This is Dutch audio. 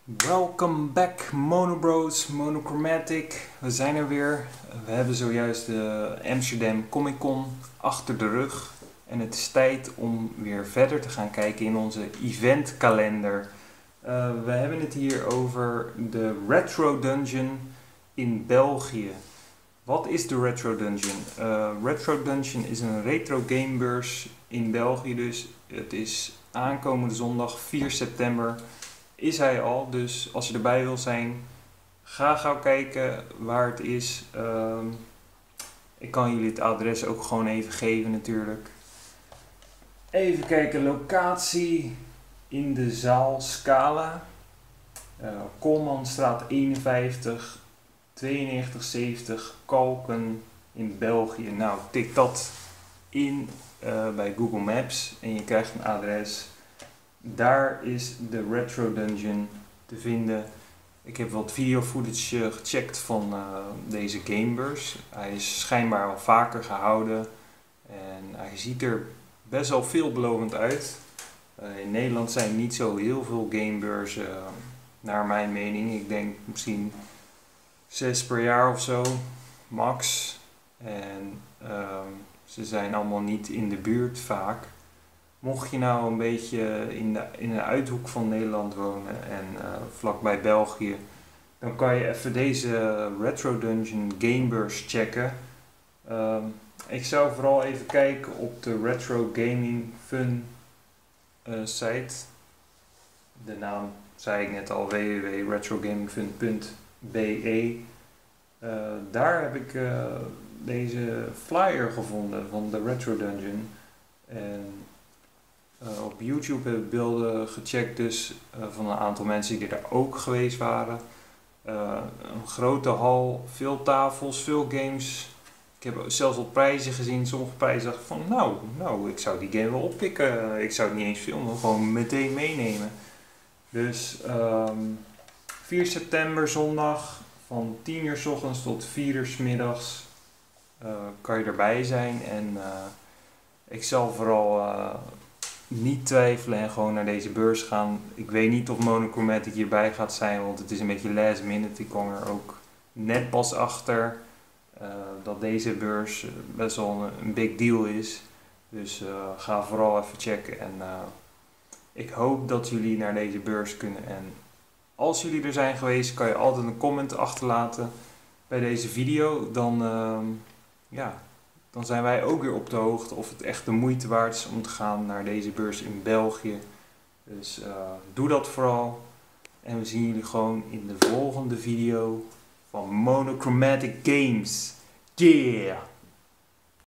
Welcome back Monobros, Monochromatic. We zijn er weer. We hebben zojuist de Amsterdam Comic Con achter de rug. En het is tijd om weer verder te gaan kijken in onze eventkalender. We hebben het hier over de Retro Dungeon in België. Wat is de Retro Dungeon? Retro Dungeon is een retro gamebeurs in België dus. Het is aankomende zondag 4 september. Is hij al, dus als je erbij wil zijn, ga gauw kijken waar het is. Ik kan jullie het adres ook gewoon even geven natuurlijk. Even kijken, locatie in de zaal Scala. Koolmanstraat 51, 9270 Kalken in België. Nou, tik dat in bij Google Maps en je krijgt een adres. Daar is de Retro Dungeon te vinden. Ik heb wat video footage gecheckt van deze gamebeurs. Hij is schijnbaar al vaker gehouden en hij ziet er best wel veelbelovend uit. In Nederland zijn niet zo heel veel gamebeurzen, naar mijn mening. Ik denk misschien 6 per jaar of zo, max. En ze zijn allemaal niet in de buurt vaak. Mocht je nou een beetje in een uithoek van Nederland wonen en vlakbij België, dan kan je even deze Retro Dungeon Gamebeurs checken. Ik zou vooral even kijken op de Retro Gaming Fun site. De naam zei ik net al, www.retrogamingfun.be. Daar heb ik deze flyer gevonden van de Retro Dungeon. En op YouTube heb ik beelden gecheckt dus van een aantal mensen die daar ook geweest waren. Een grote hal, veel tafels, veel games. Ik heb zelfs wat prijzen gezien. Sommige prijzen dacht ik van nou, ik zou die game wel oppikken. Ik zou het niet eens filmen, gewoon meteen meenemen. Dus 4 september zondag van 10 uur 's ochtends tot 4 uur 's middags kan je erbij zijn. En ik zal vooral niet twijfelen en gewoon naar deze beurs gaan. Ik weet niet of Monochromatic hierbij gaat zijn, want het is een beetje last minute. Ik kwam er ook net pas achter dat deze beurs best wel een big deal is. Dus ga vooral even checken. En ik hoop dat jullie naar deze beurs kunnen. En als jullie er zijn geweest, kan je altijd een comment achterlaten bij deze video. Dan zijn wij ook weer op de hoogte of het echt de moeite waard is om te gaan naar deze beurs in België. Dus doe dat vooral. En we zien jullie gewoon in de volgende video van Monochromatic Games. Yeah!